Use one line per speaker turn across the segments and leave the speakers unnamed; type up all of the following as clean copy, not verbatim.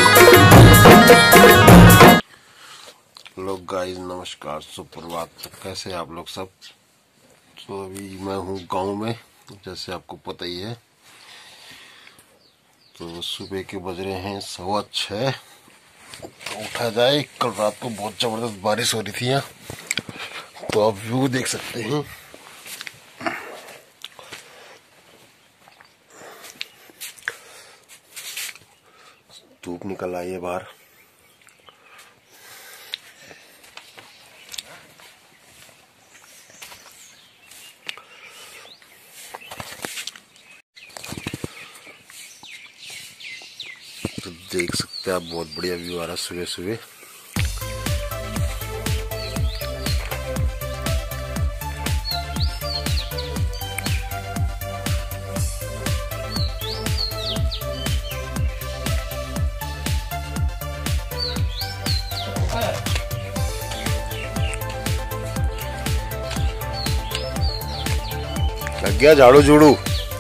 Hello guys, नमस्कार, सुप्रभात। कैसे हैं आप लोग सब? तो अभी मैं हूँ गांव में, जैसे आपको पता ही है। तो सुबह के बज रहे हैं 6:15। तो उठा जाए। कल रात को बहुत जबरदस्त बारिश हो रही थी यहाँ, तो आप व्यू देख सकते हैं। धूप निकल आई है बाहर। तो देख सकते हैं आप, बहुत बढ़िया व्यू आ रहा है सुबह सुबह। लग गया झाड़ू झूड़ू।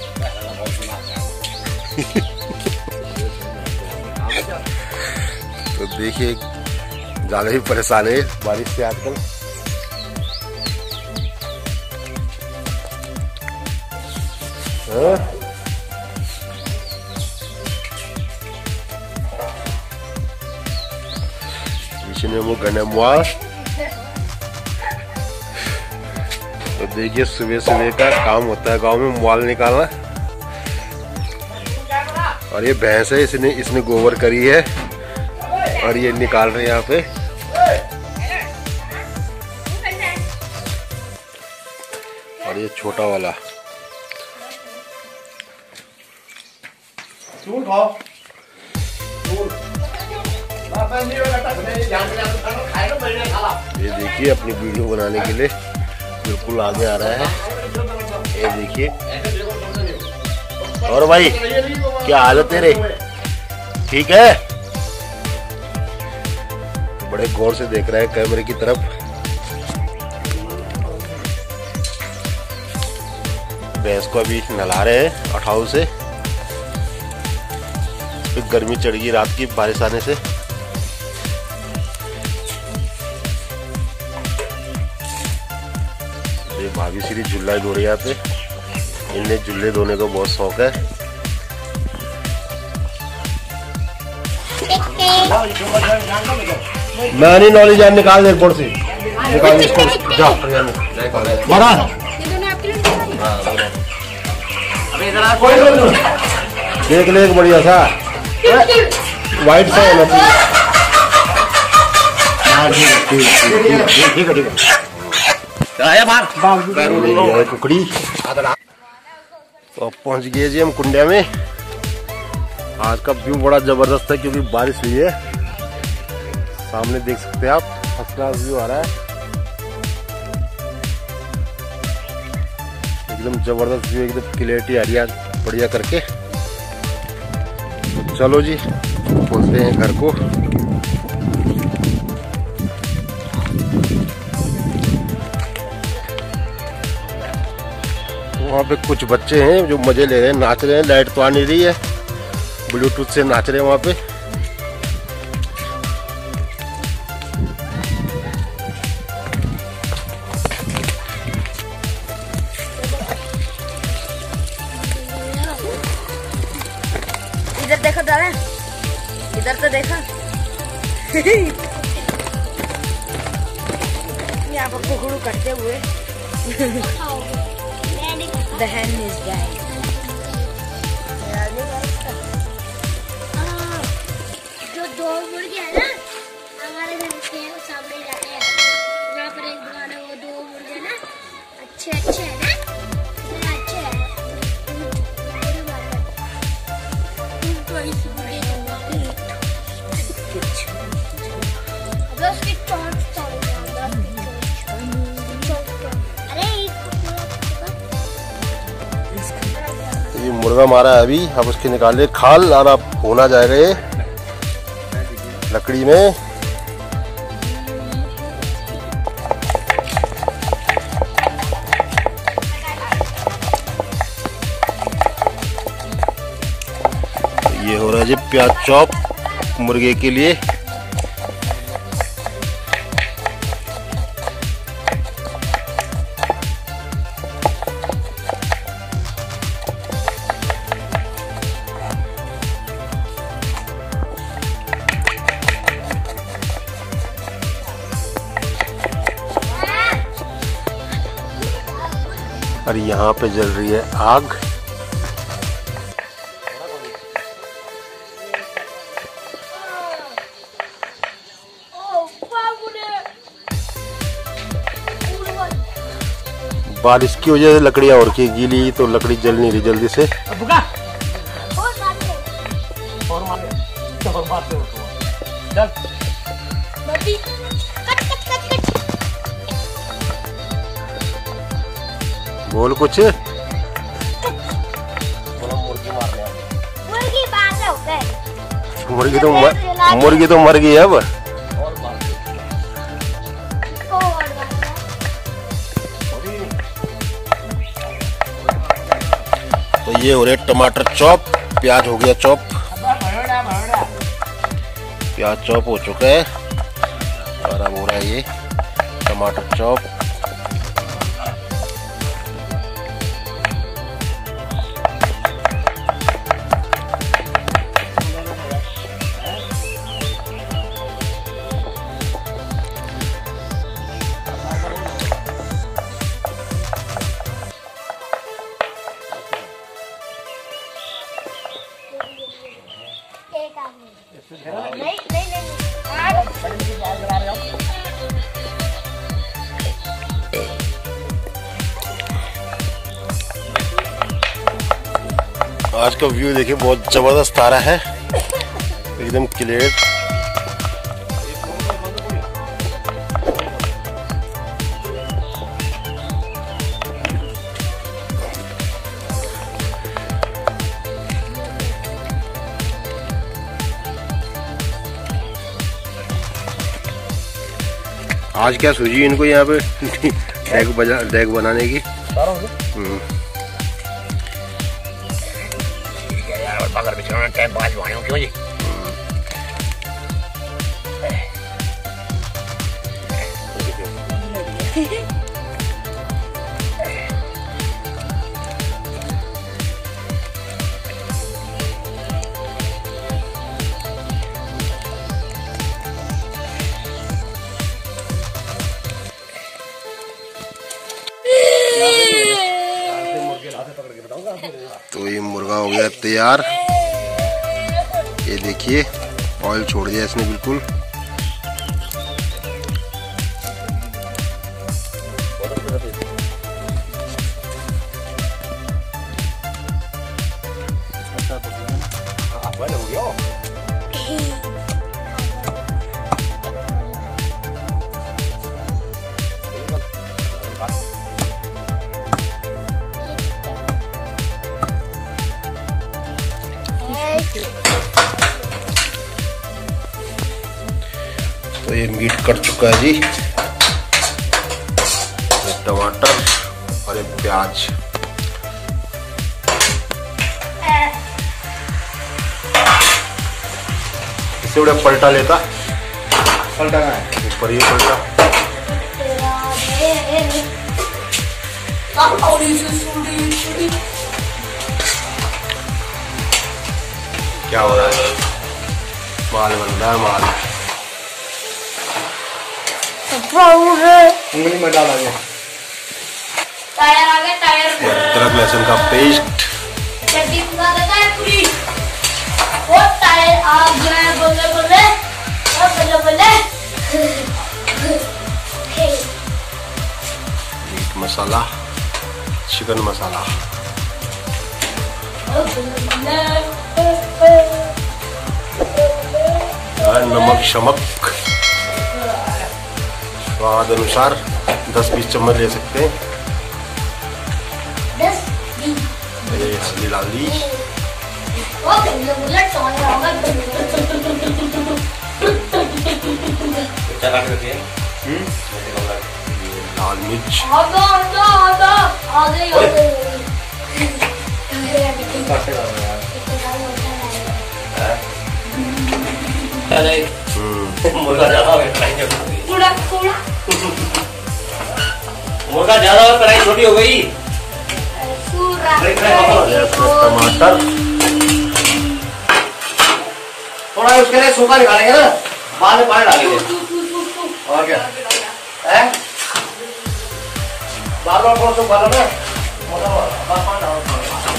तो देखिए, ज्यादा ही परेशान है बारिश से आजकल। वो गने मुआ। तो देखिए, सुबह सुबह का काम होता है गांव में, मुआल निकालना। और ये भैंस है, इसने गोबर करी है और ये निकाल रहे हैं यहाँ पे। और ये छोटा वाला ये देखिए, अपनी वीडियो बनाने के लिए बिल्कुल आगे आ रहा है। ये देखिए। और भाई, क्या हाल है तेरे? ठीक है? बड़े गौर से देख रहा है कैमरे की तरफ। भैंस को अभी नहला रहे हैं अठाऊ से। फिर गर्मी चढ़ गई रात की बारिश आने से। ये भाभी सीधी झुल्ला धो रही है यहाँ पे। इन्हें झुल्ले धोने का बहुत शौक है। मैं नहीं नॉलेज जान निकाल दे बोर्ड से, निकाल इसको। जा बड़ा देख ले, एक बढ़िया सा वाइट सा होना चाहिए। ठीक है। कुकड़ी। तो अब पहुंच गए जी हम कुंडिया में। आज का व्यू बड़ा जबरदस्त है क्योंकि बारिश हुई है। सामने देख सकते हैं आप, फर्स्ट क्लास व्यू आ रहा है, एकदम जबरदस्त व्यू, एकदम क्लियरिटी आ रही है बढ़िया करके। चलो जी, पहुंचते हैं घर को। वहाँ पे कुछ बच्चे हैं जो मजे ले रहे हैं, नाच रहे हैं। लाइट तो आ नहीं रही है, ब्लूटूथ से नाच रहे हैं वहाँ पे।
इधर देखो दादा, इधर तो देखो। यहाँ पर कुकड़ू करते हुए। The hen is dead.
जो दो मुर्गे हैं ना, हमारे घर के सामने जाते हैं। यहाँ पर एक दुकान है, वो दो मुर्गे ना अच्छे है ना, अच्छे हैं।
ये मुर्गा मारा है अभी, अब उसके निकाले खाल और अब भूना जाएगा ये लकड़ी में। ये हो रहा है जी प्याज चॉप। मुर्गे के लिए। और यहाँ पे जल रही है आग। बारिश की वजह से लकड़ियाँ और की गीली, तो लकड़ी जल नहीं रही जल्दी से। बोल कुछ। मुर्गी तो मर गई है अब। तो ये हो रहे टमाटर चॉप, प्याज हो गया चॉप, प्याज चॉप हो चुका है और अब हो रहा है ये टमाटर चॉप। आज का व्यू देखिए, बहुत जबरदस्त आ रहा है, एकदम क्लियर। आज क्या सूझी इनको यहाँ पे डेक बनाने की। टाइम पास क्यों जी। तो ये मुर्गा हो गया तैयार। ये देखिए ऑयल छोड़ दिया इसने बिल्कुल। तो ये मीट कट चुका है जी, ये टमाटर और ये प्याज। इससे बड़ा पलटा लेता, पलटा का है ऊपर ये पलटा। क्या हो रहा है? माल बन रहा है, माल उंगली में डाला गया।
टायर आ गया, टायर।
अदरक लहसुन का पेस्ट।
चटनी बना देता है पूरी। वो टायर आ गया, बोले बोले बोले बोले।
मीट मसाला, चिकन मसाला, नमक शमक स्वाद अनुसार 10-20 चम्मच ले सकते हैं। ये हल्दी डाल दी। लाल मिर्च, मुर्गा ज्यादा हो कढ़ाई मुर्गा ज्यादा हो कढ़ाई छोटी हो गई। टमाटर थोड़ा उसके लिए सूखा निकालेंगे ना, बाद में पानी डालेंगे। और क्या है बार बार थोड़ा सूखा ना पानी डालो।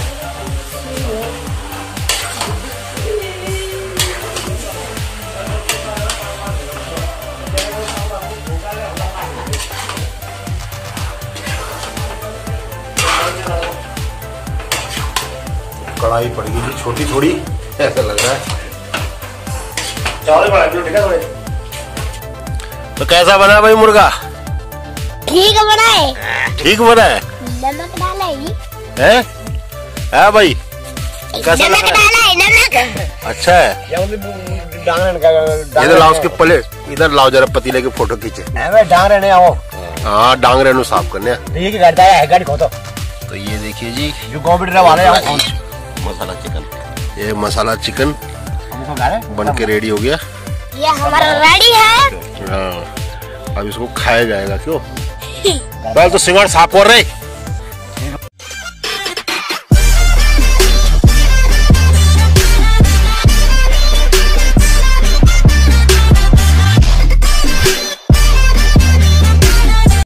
कढ़ाई पड़ गई थी छोटी थोड़ी, ऐसा लग रहा है। चावल बढ़ा दो, ठीक है थोड़े। तो कैसा बना भाई मुर्गा?
ठीक बना है।
ठीक बना है।
नमक डाला
है भाई? कैसा
नमक डाला है, नमक।
अच्छा है। इधर लाओ उसके प्लेट, इधर लाओ जरा पतीले की फोटो खींचे।
डांग आओ।
हाँ डांगरे नु साफ करने।
तो
ये देखिए जी,
जो कंप्यूटर वाले
मसाला चिकन, ये मसाला चिकन बन के रेडी हो गया।
ये हमारा रेडी है।
हाँ अब इसको खाया जाएगा। क्यों पहले तो सिंगार साफ कर रहे।